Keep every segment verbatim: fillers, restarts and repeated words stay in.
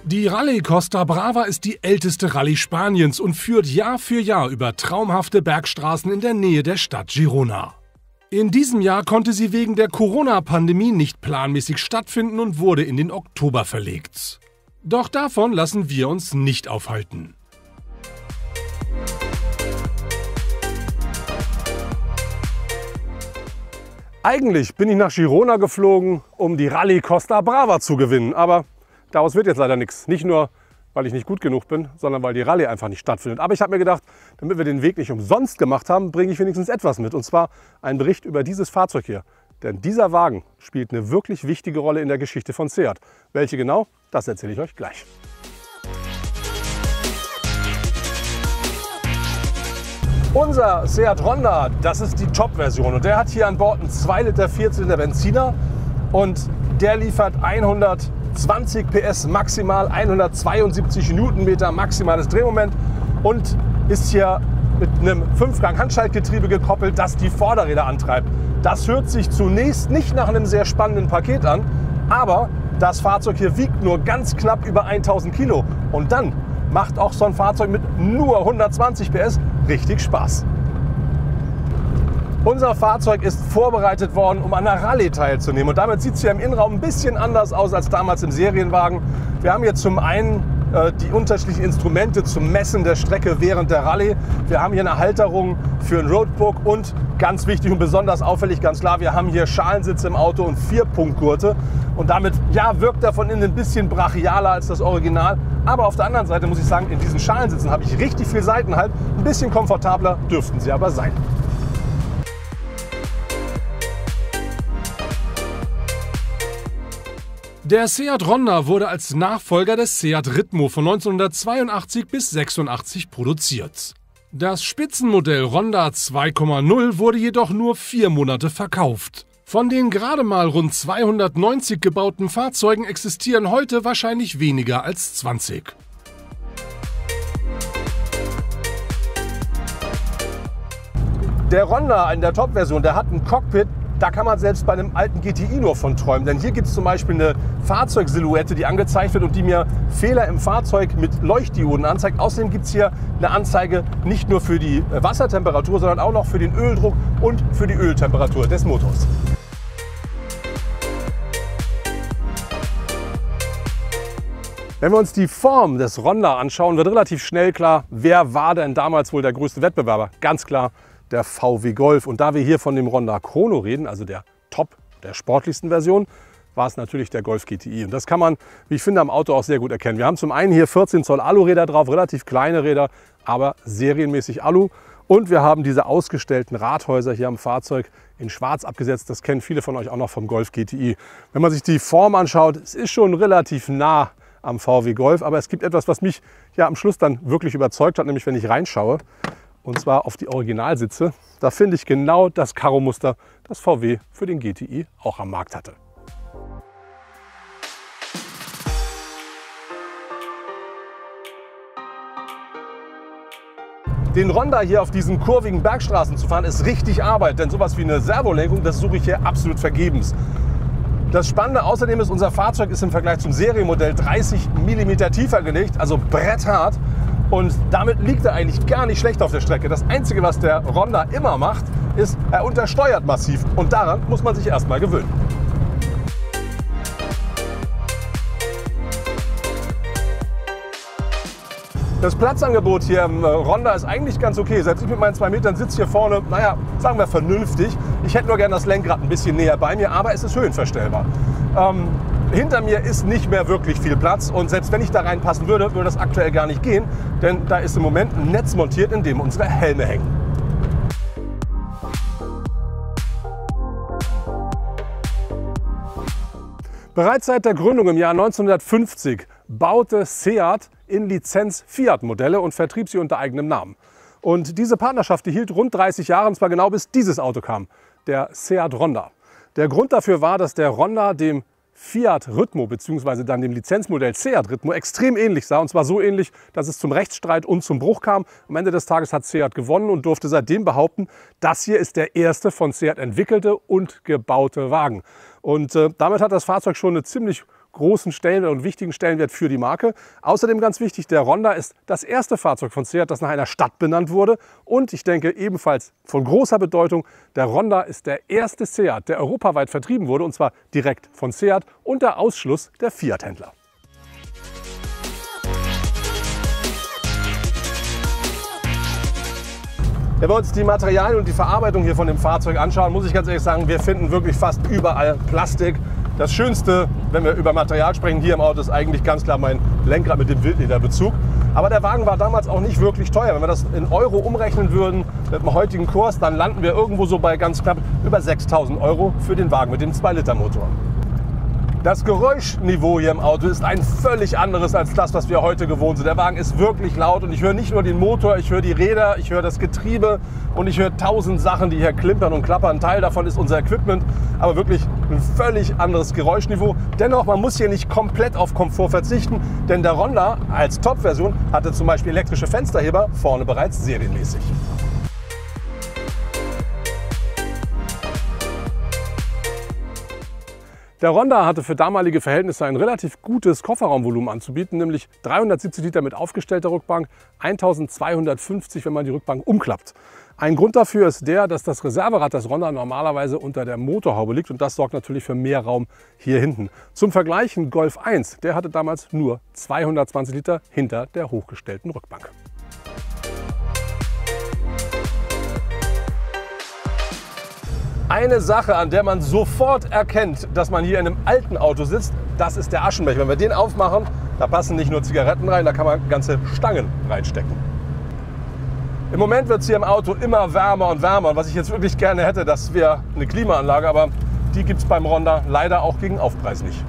Die Rallye Costa Brava ist die älteste Rallye Spaniens und führt Jahr für Jahr über traumhafte Bergstraßen in der Nähe der Stadt Girona. In diesem Jahr konnte sie wegen der Corona-Pandemie nicht planmäßig stattfinden und wurde in den Oktober verlegt. Doch davon lassen wir uns nicht aufhalten. Eigentlich bin ich nach Girona geflogen, um die Rallye Costa Brava zu gewinnen, aber daraus wird jetzt leider nichts. Nicht nur, weil ich nicht gut genug bin, sondern weil die Rallye einfach nicht stattfindet. Aber ich habe mir gedacht, damit wir den Weg nicht umsonst gemacht haben, bringe ich wenigstens etwas mit. Und zwar einen Bericht über dieses Fahrzeug hier. Denn dieser Wagen spielt eine wirklich wichtige Rolle in der Geschichte von Seat. Welche genau, das erzähle ich euch gleich. Unser Seat Ronda, das ist die Top-Version. Und der hat hier an Bord einen zwei Liter Vierzylinder Benziner. Und der liefert hundertzwanzig P S maximal, hundertzweiundsiebzig Newtonmeter maximales Drehmoment und ist hier mit einem Fünfgang-Handschaltgetriebe gekoppelt, das die Vorderräder antreibt. Das hört sich zunächst nicht nach einem sehr spannenden Paket an, aber das Fahrzeug hier wiegt nur ganz knapp über tausend Kilo. Und dann macht auch so ein Fahrzeug mit nur hundertzwanzig P S richtig Spaß. Unser Fahrzeug ist vorbereitet worden, um an der Rallye teilzunehmen. Und damit sieht es hier im Innenraum ein bisschen anders aus als damals im Serienwagen. Wir haben hier zum einen äh, die unterschiedlichen Instrumente zum Messen der Strecke während der Rallye. Wir haben hier eine Halterung für ein Roadbook und ganz wichtig und besonders auffällig, ganz klar, wir haben hier Schalensitze im Auto und Vierpunktgurte. Und damit ja, wirkt er von innen ein bisschen brachialer als das Original. Aber auf der anderen Seite muss ich sagen, in diesen Schalensitzen habe ich richtig viel Seitenhalt. Ein bisschen komfortabler dürften sie aber sein. Der Seat Ronda wurde als Nachfolger des Seat Ritmo von neunzehnhundertzweiundachtzig bis sechsundachtzig produziert. Das Spitzenmodell Ronda zwei Punkt null wurde jedoch nur vier Monate verkauft. Von den gerade mal rund zweihundertneunzig gebauten Fahrzeugen existieren heute wahrscheinlich weniger als zwanzig. Der Ronda in der Top-Version, der hat ein Cockpit, da kann man selbst bei einem alten G T I nur von träumen. Denn hier gibt es zum Beispiel eine Fahrzeugsilhouette, die angezeigt wird und die mir Fehler im Fahrzeug mit Leuchtdioden anzeigt. Außerdem gibt es hier eine Anzeige nicht nur für die Wassertemperatur, sondern auch noch für den Öldruck und für die Öltemperatur des Motors. Wenn wir uns die Form des Ronda anschauen, wird relativ schnell klar, wer war denn damals wohl der größte Wettbewerber? Ganz klar der V W Golf. Und da wir hier von dem Ronda Chrono reden, also der Top, der sportlichsten Version, war es natürlich der Golf G T I. Und das kann man, wie ich finde, am Auto auch sehr gut erkennen. Wir haben zum einen hier vierzehn Zoll Aluräder drauf, relativ kleine Räder, aber serienmäßig Alu. Und wir haben diese ausgestellten Radhäuser hier am Fahrzeug in schwarz abgesetzt. Das kennen viele von euch auch noch vom Golf G T I. Wenn man sich die Form anschaut, es ist schon relativ nah am V W Golf. Aber es gibt etwas, was mich ja am Schluss dann wirklich überzeugt hat, nämlich wenn ich reinschaue. Und zwar auf die Originalsitze. Da finde ich genau das Karo-Muster, das V W für den G T I auch am Markt hatte. Den Ronda hier auf diesen kurvigen Bergstraßen zu fahren, ist richtig Arbeit. Denn sowas wie eine Servolenkung, das suche ich hier absolut vergebens. Das Spannende außerdem ist, unser Fahrzeug ist im Vergleich zum Serienmodell dreißig Millimeter tiefer gelegt, also bretthart. Und damit liegt er eigentlich gar nicht schlecht auf der Strecke. Das Einzige, was der Ronda immer macht, ist, er untersteuert massiv. Und daran muss man sich erstmal gewöhnen. Das Platzangebot hier im Ronda ist eigentlich ganz okay. Selbst ich mit meinen zwei Metern sitze hier vorne, naja, sagen wir vernünftig. Ich hätte nur gerne das Lenkrad ein bisschen näher bei mir, aber es ist höhenverstellbar. Ähm, Hinter mir ist nicht mehr wirklich viel Platz und selbst wenn ich da reinpassen würde, würde das aktuell gar nicht gehen, denn da ist im Moment ein Netz montiert, in dem unsere Helme hängen. Bereits seit der Gründung im Jahr neunzehnhundertfünfzig baute Seat in Lizenz Fiat-Modelle und vertrieb sie unter eigenem Namen. Und diese Partnerschaft, die hielt rund dreißig Jahre, und zwar genau bis dieses Auto kam, der Seat Ronda. Der Grund dafür war, dass der Ronda dem Fiat Ritmo bzw. dann dem Lizenzmodell Seat Ritmo extrem ähnlich sah. Und zwar so ähnlich, dass es zum Rechtsstreit und zum Bruch kam. Am Ende des Tages hat Seat gewonnen und durfte seitdem behaupten, das hier ist der erste von Seat entwickelte und gebaute Wagen. Und äh, damit hat das Fahrzeug schon eine ziemlich großen Stellenwert und wichtigen Stellenwert für die Marke. Außerdem ganz wichtig, der Ronda ist das erste Fahrzeug von Seat, das nach einer Stadt benannt wurde. Und ich denke ebenfalls von großer Bedeutung, der Ronda ist der erste Seat, der europaweit vertrieben wurde, und zwar direkt von Seat unter Ausschluss der Fiat-Händler. Wenn wir uns die Materialien und die Verarbeitung hier von dem Fahrzeug anschauen, muss ich ganz ehrlich sagen, wir finden wirklich fast überall Plastik. Das Schönste, wenn wir über Material sprechen, hier im Auto ist eigentlich ganz klar mein Lenkrad mit dem Wildlederbezug. Aber der Wagen war damals auch nicht wirklich teuer. Wenn wir das in Euro umrechnen würden mit dem heutigen Kurs, dann landen wir irgendwo so bei ganz knapp über sechstausend Euro für den Wagen mit dem zwei Liter Motor. Das Geräuschniveau hier im Auto ist ein völlig anderes als das, was wir heute gewohnt sind. Der Wagen ist wirklich laut und ich höre nicht nur den Motor, ich höre die Räder, ich höre das Getriebe und ich höre tausend Sachen, die hier klimpern und klappern. Ein Teil davon ist unser Equipment, aber wirklich ein völlig anderes Geräuschniveau. Dennoch, man muss hier nicht komplett auf Komfort verzichten, denn der Ronda als Top-Version hatte zum Beispiel elektrische Fensterheber vorne bereits serienmäßig. Der Ronda hatte für damalige Verhältnisse ein relativ gutes Kofferraumvolumen anzubieten, nämlich dreihundertsiebzig Liter mit aufgestellter Rückbank, eintausendzweihundertfünfzig, wenn man die Rückbank umklappt. Ein Grund dafür ist der, dass das Reserverad des Ronda normalerweise unter der Motorhaube liegt und das sorgt natürlich für mehr Raum hier hinten. Zum Vergleich, ein Golf eins, der hatte damals nur zweihundertzwanzig Liter hinter der hochgestellten Rückbank. Eine Sache, an der man sofort erkennt, dass man hier in einem alten Auto sitzt, das ist der Aschenbecher. Wenn wir den aufmachen, da passen nicht nur Zigaretten rein, da kann man ganze Stangen reinstecken. Im Moment wird es hier im Auto immer wärmer und wärmer. Und was ich jetzt wirklich gerne hätte, das wäre eine Klimaanlage, aber die gibt es beim Ronda leider auch gegen Aufpreis nicht.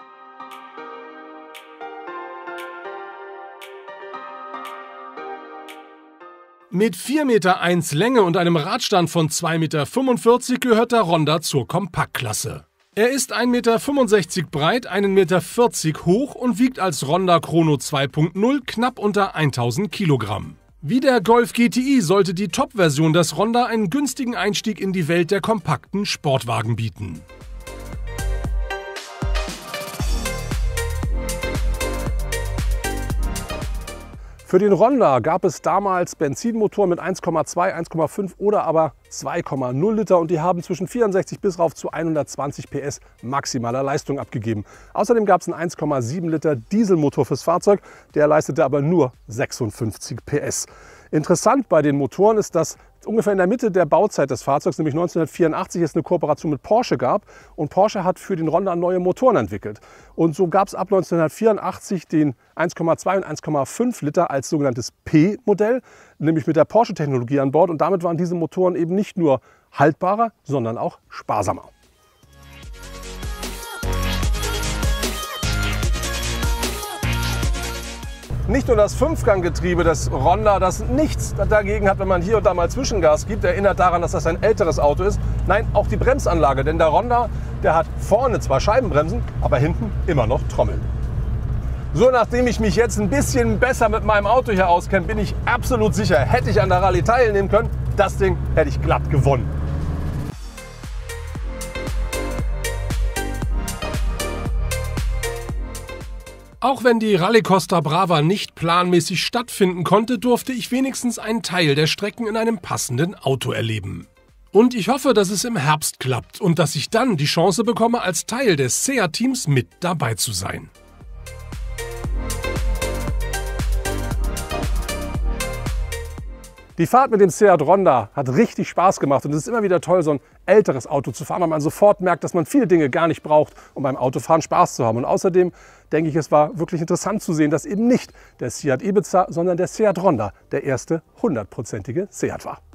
Mit vier Meter eins Länge und einem Radstand von zwei Meter fünfundvierzig gehört der Ronda zur Kompaktklasse. Er ist ein Meter fünfundsechzig breit, ein Meter vierzig hoch und wiegt als Ronda Chrono zwei Punkt null knapp unter tausend Kilogramm. Wie der Golf G T I sollte die Top-Version des Ronda einen günstigen Einstieg in die Welt der kompakten Sportwagen bieten. Für den Ronda gab es damals Benzinmotoren mit eins Komma zwei, eins Komma fünf oder aber zwei Komma null Liter und die haben zwischen vierundsechzig bis rauf zu hundertzwanzig P S maximaler Leistung abgegeben. Außerdem gab es einen eins Komma sieben Liter Dieselmotor fürs Fahrzeug, der leistete aber nur sechsundfünfzig P S. Interessant bei den Motoren ist, dass ungefähr in der Mitte der Bauzeit des Fahrzeugs, nämlich neunzehnhundertvierundachtzig, es eine Kooperation mit Porsche gab und Porsche hat für den Ronda neue Motoren entwickelt. Und so gab es ab neunzehnhundertvierundachtzig den eins Komma zwei und eins Komma fünf Liter als sogenanntes P-Modell, nämlich mit der Porsche-Technologie an Bord und damit waren diese Motoren eben nicht nur haltbarer, sondern auch sparsamer. Nicht nur das Fünfganggetriebe des Ronda, das nichts dagegen hat, wenn man hier und da mal Zwischengas gibt, erinnert daran, dass das ein älteres Auto ist. Nein, auch die Bremsanlage, denn der Ronda, der hat vorne zwar Scheibenbremsen, aber hinten immer noch Trommeln. So, nachdem ich mich jetzt ein bisschen besser mit meinem Auto hier auskenne, bin ich absolut sicher, hätte ich an der Rallye teilnehmen können, das Ding hätte ich glatt gewonnen. Auch wenn die Rallye Costa Brava nicht planmäßig stattfinden konnte, durfte ich wenigstens einen Teil der Strecken in einem passenden Auto erleben. Und ich hoffe, dass es im Herbst klappt und dass ich dann die Chance bekomme, als Teil des Seat-Teams mit dabei zu sein. Die Fahrt mit dem Seat Ronda hat richtig Spaß gemacht und es ist immer wieder toll, so ein älteres Auto zu fahren, weil man sofort merkt, dass man viele Dinge gar nicht braucht, um beim Autofahren Spaß zu haben. Und außerdem denke ich, es war wirklich interessant zu sehen, dass eben nicht der Seat Ibiza, sondern der Seat Ronda der erste hundertprozentige Seat war.